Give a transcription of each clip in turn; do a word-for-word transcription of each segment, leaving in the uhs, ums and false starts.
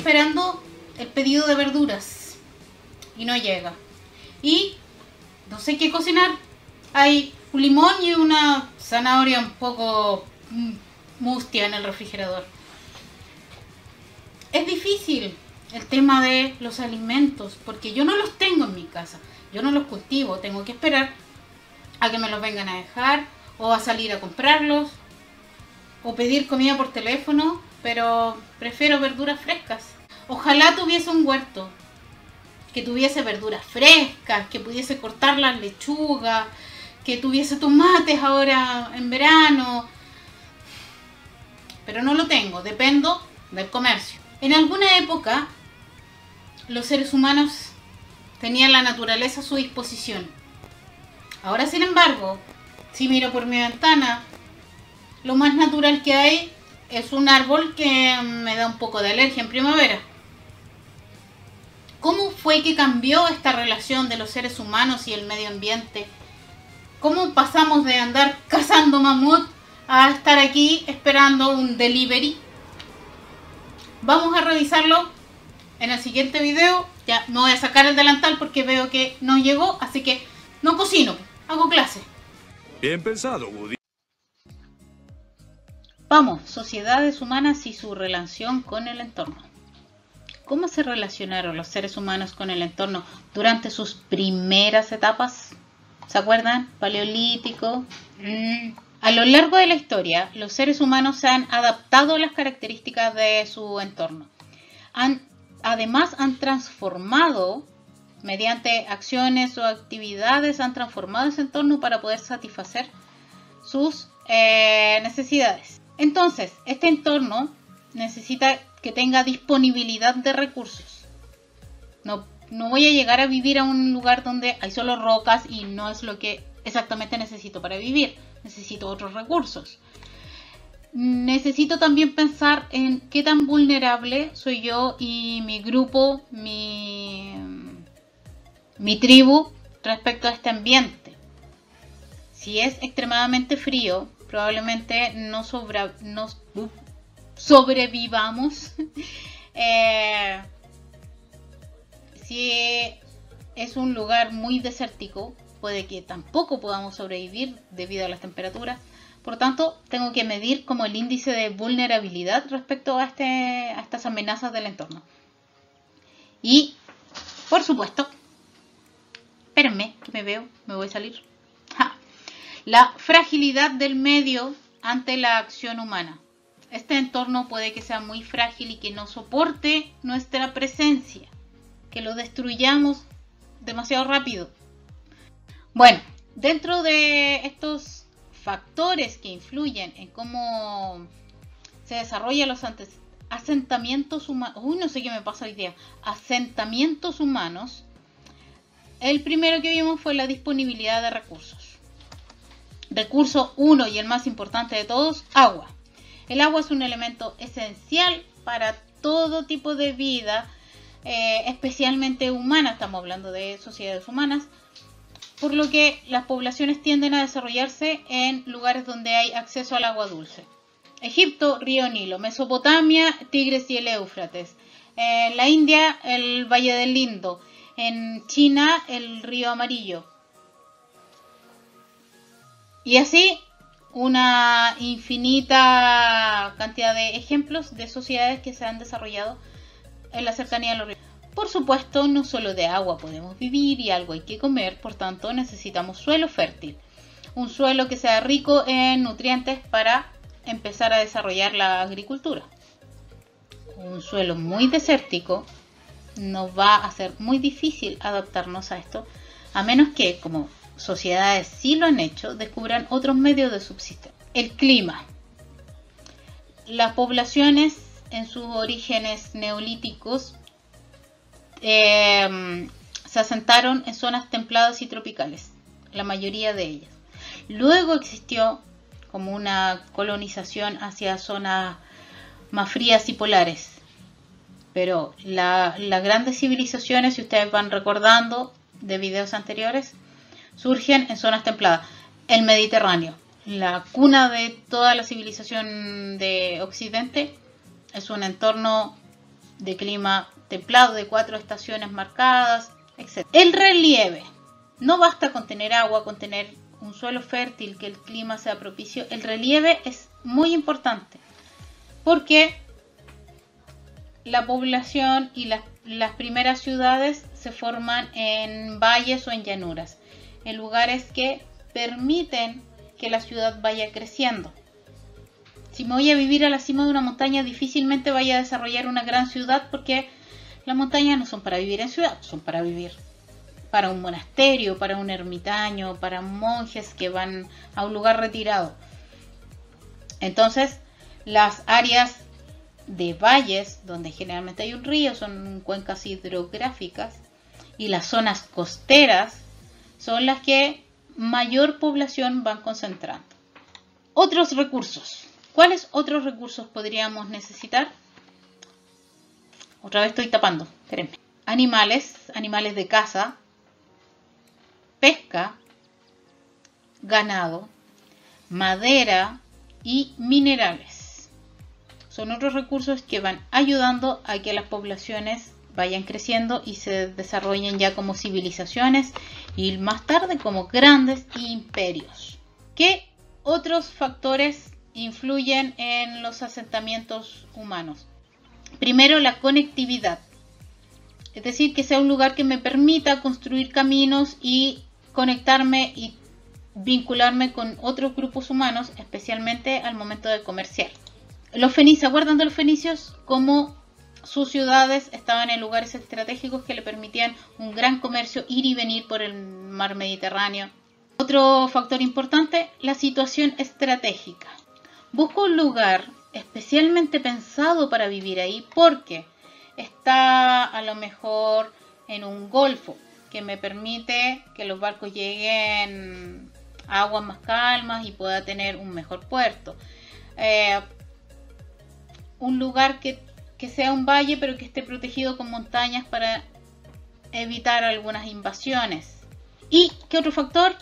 esperando el pedido de verduras y no llega. Y no sé qué cocinar. Hay un limón y una zanahoria un poco mustia en el refrigerador. Es difícil el tema de los alimentos porque yo no los tengo en mi casa. Yo no los cultivo. Tengo que esperar a que me los vengan a dejar o a salir a comprarlos o pedir comida por teléfono, pero prefiero verduras frescas. Ojalá tuviese un huerto que tuviese verduras frescas, que pudiese cortar las lechugas, que tuviese tomates ahora en verano, pero no lo tengo, dependo del comercio. En alguna época los seres humanos tenían la naturaleza a su disposición. Ahora, sin embargo, si miro por mi ventana, lo más natural que hay es un árbol que me da un poco de alergia en primavera. ¿Cómo fue que cambió esta relación de los seres humanos y el medio ambiente? ¿Cómo pasamos de andar cazando mamut a estar aquí esperando un delivery? Vamos a revisarlo en el siguiente video. Ya me voy a sacar el delantal porque veo que no llegó, así que no cocino, hago clase. Bien pensado, Woody. Vamos, sociedades humanas y su relación con el entorno. ¿Cómo se relacionaron los seres humanos con el entorno durante sus primeras etapas? ¿Se acuerdan? Paleolítico. Mm. A lo largo de la historia, los seres humanos se han adaptado a las características de su entorno. Han, además, han transformado, mediante acciones o actividades, han transformado ese entorno para poder satisfacer sus eh, necesidades. Entonces, este entorno necesita que tenga disponibilidad de recursos. No, no voy a llegar a vivir a un lugar donde hay solo rocas y no es lo que exactamente necesito para vivir. Necesito otros recursos. Necesito también pensar en qué tan vulnerable soy yo y mi grupo, mi, mi tribu respecto a este ambiente. Si es extremadamente frío, probablemente no, sobra, no uh, sobrevivamos. eh, si es un lugar muy desértico, puede que tampoco podamos sobrevivir debido a las temperaturas. Por tanto, tengo que medir como el índice de vulnerabilidad respecto a, este, a estas amenazas del entorno. Y, por supuesto, espérenme que me veo, me voy a salir. ¡Ja! La fragilidad del medio ante la acción humana. Este entorno puede que sea muy frágil y que no soporte nuestra presencia, que lo destruyamos demasiado rápido. Bueno, dentro de estos factores que influyen en cómo se desarrollan los asentamientos humanos, uy, no sé qué me pasa hoy día, asentamientos humanos, el primero que vimos fue la disponibilidad de recursos. Recurso uno y el más importante de todos, agua. El agua es un elemento esencial para todo tipo de vida, eh, especialmente humana, estamos hablando de sociedades humanas, por lo que las poblaciones tienden a desarrollarse en lugares donde hay acceso al agua dulce. Egipto, río Nilo. Mesopotamia, Tigres y el Éufrates. En la India, el Valle del Indo. En China, el río Amarillo. Y así, una infinita cantidad de ejemplos de sociedades que se han desarrollado en la cercanía de los ríos. Por supuesto, no solo de agua podemos vivir y algo hay que comer, por tanto necesitamos suelo fértil. Un suelo que sea rico en nutrientes para empezar a desarrollar la agricultura. Un suelo muy desértico nos va a ser muy difícil adaptarnos a esto, a menos que, como sociedades sí lo han hecho, descubran otros medios de subsistencia. El clima. Las poblaciones en sus orígenes neolíticos Eh, se asentaron en zonas templadas y tropicales, la mayoría de ellas. Luego existió como una colonización hacia zonas más frías y polares. Pero la, las grandes civilizaciones, si ustedes van recordando de videos anteriores, surgen en zonas templadas. El Mediterráneo, la cuna de toda la civilización de Occidente, es un entorno de clima templado, de cuatro estaciones marcadas, etcétera. El relieve. No basta con tener agua, con tener un suelo fértil, que el clima sea propicio. El relieve es muy importante porque la población y las, las primeras ciudades se forman en valles o en llanuras, en lugares que permiten que la ciudad vaya creciendo. Si me voy a vivir a la cima de una montaña, difícilmente vaya a desarrollar una gran ciudad, porque las montañas no son para vivir en ciudad, son para vivir para un monasterio, para un ermitaño, para monjes que van a un lugar retirado. Entonces, las áreas de valles, donde generalmente hay un río, son cuencas hidrográficas, y las zonas costeras son las que mayor población van concentrando. Otros recursos. ¿Cuáles otros recursos podríamos necesitar? Otra vez estoy tapando, espérenme. Animales, animales de caza, pesca, ganado, madera y minerales. Son otros recursos que van ayudando a que las poblaciones vayan creciendo y se desarrollen ya como civilizaciones y más tarde como grandes imperios. ¿Qué otros factores influyen en los asentamientos humanos? Primero, la conectividad. Es decir, que sea un lugar que me permita construir caminos y conectarme y vincularme con otros grupos humanos, especialmente al momento de comerciar. Los fenicios, ¿se acuerdan de los fenicios? Como sus ciudades estaban en lugares estratégicos que le permitían un gran comercio, ir y venir por el mar Mediterráneo. Otro factor importante, la situación estratégica. Busco un lugar especialmente pensado para vivir ahí, porque está a lo mejor en un golfo que me permite que los barcos lleguen a aguas más calmas y pueda tener un mejor puerto. Eh, un lugar que, que sea un valle, pero que esté protegido con montañas para evitar algunas invasiones. ¿Y qué otro factor?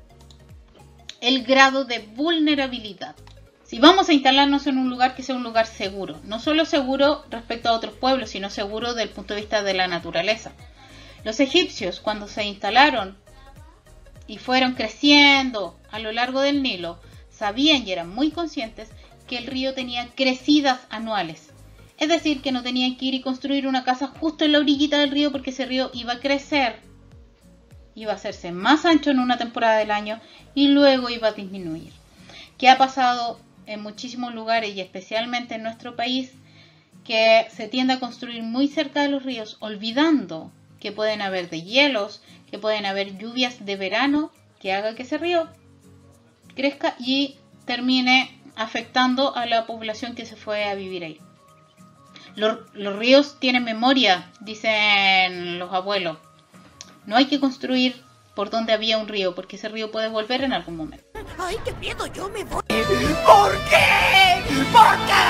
El grado de vulnerabilidad. Si vamos a instalarnos en un lugar, que sea un lugar seguro, no solo seguro respecto a otros pueblos, sino seguro desde el punto de vista de la naturaleza. Los egipcios, cuando se instalaron y fueron creciendo a lo largo del Nilo, sabían y eran muy conscientes que el río tenía crecidas anuales. Es decir, que no tenían que ir y construir una casa justo en la orillita del río, porque ese río iba a crecer, iba a hacerse más ancho en una temporada del año y luego iba a disminuir. ¿Qué ha pasado en muchísimos lugares y especialmente en nuestro país? Que se tiende a construir muy cerca de los ríos, olvidando que pueden haber deshielos, que pueden haber lluvias de verano que haga que ese río crezca y termine afectando a la población que se fue a vivir ahí. Los, los ríos tienen memoria, dicen los abuelos. No hay que construir por donde había un río, porque ese río puede volver en algún momento. ¡Ay, qué miedo! ¡Yo me voy! ¿Por qué? ¿Por qué?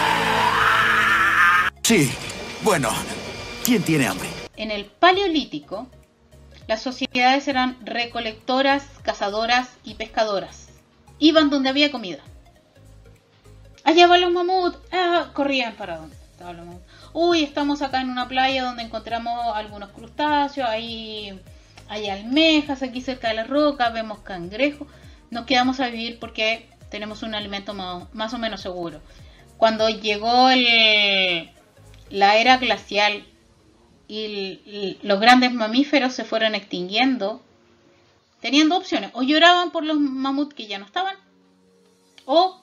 Sí, bueno, ¿quién tiene hambre? En el Paleolítico, las sociedades eran recolectoras, cazadoras y pescadoras. Iban donde había comida. Allá van los mamuts. Ah, corrían para donde estaban los mamuts. Uy, estamos acá en una playa donde encontramos algunos crustáceos. Ahí hay almejas, aquí cerca de la roca, vemos cangrejos. Nos quedamos a vivir porque tenemos un alimento más, más o menos seguro. Cuando llegó el, la era glacial y, el, y los grandes mamíferos se fueron extinguiendo, tenían dos opciones: o lloraban por los mamuts que ya no estaban, o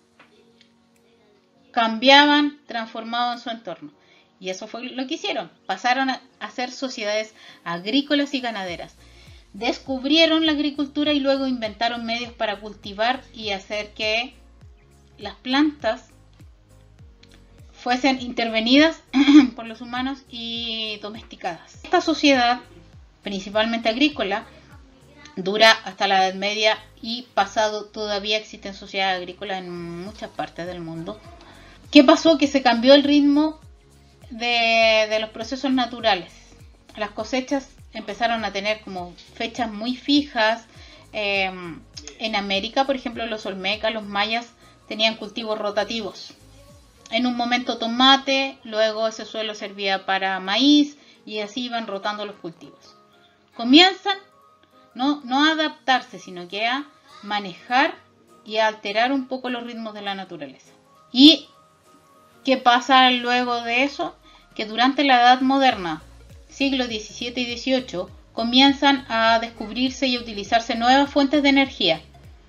cambiaban, transformaban su entorno. Y eso fue lo que hicieron. Pasaron a, a ser sociedades agrícolas y ganaderas. Descubrieron la agricultura y luego inventaron medios para cultivar y hacer que las plantas fuesen intervenidas por los humanos y domesticadas. Esta sociedad, principalmente agrícola, dura hasta la Edad Media y pasado todavía existen sociedades agrícolas en muchas partes del mundo. ¿Qué pasó? Que se cambió el ritmo de, de los procesos naturales. Las cosechas empezaron a tener como fechas muy fijas. Eh, en América, por ejemplo, los olmecas, los mayas tenían cultivos rotativos. en un momento tomate, luego ese suelo servía para maíz y así iban rotando los cultivos. Comienzan no, no a adaptarse, sino que a manejar y a alterar un poco los ritmos de la naturaleza. ¿Y qué pasa luego de eso? Que durante la Edad Moderna, siglos diecisiete y dieciocho, comienzan a descubrirse y a utilizarse nuevas fuentes de energía.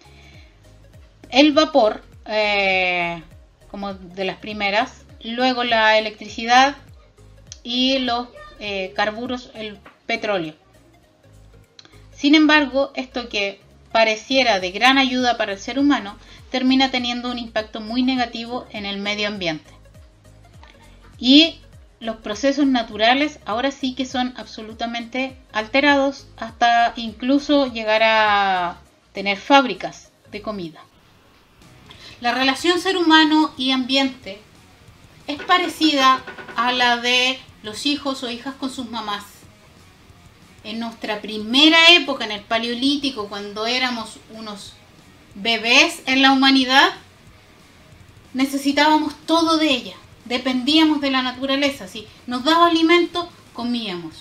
El vapor, eh, como de las primeras, luego la electricidad y los eh, carburos, el petróleo. Sin embargo, esto que pareciera de gran ayuda para el ser humano, termina teniendo un impacto muy negativo en el medio ambiente. Y los procesos naturales ahora sí que son absolutamente alterados, hasta incluso llegar a tener fábricas de comida. La relación ser humano y ambiente es parecida a la de los hijos o hijas con sus mamás. En nuestra primera época, en el Paleolítico, cuando éramos unos bebés en la humanidad, necesitábamos todo de ella. Dependíamos de la naturaleza. Si nos daba alimento, comíamos.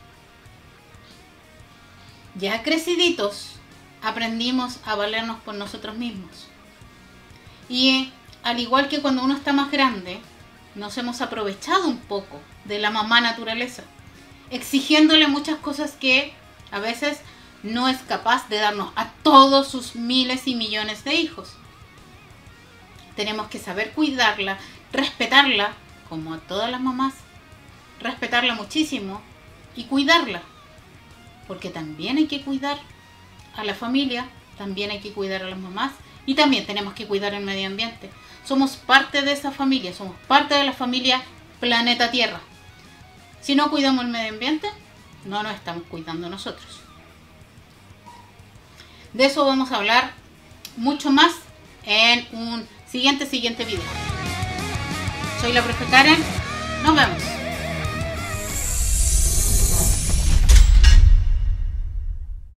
Ya creciditos, aprendimos a valernos por nosotros mismos. Y al igual que cuando uno está más grande, nos hemos aprovechado un poco de la mamá naturaleza, exigiéndole muchas cosas que a veces no es capaz de darnos a todos sus miles y millones de hijos. Tenemos que saber cuidarla, respetarla, como a todas las mamás, respetarla muchísimo y cuidarla, porque también hay que cuidar a la familia, también hay que cuidar a las mamás y también tenemos que cuidar el medio ambiente. Somos parte de esa familia, somos parte de la familia planeta Tierra. Si no cuidamos el medio ambiente, no nos estamos cuidando nosotros. De eso vamos a hablar mucho más en un siguiente, siguiente video. Soy la profe Karen. Nos vemos.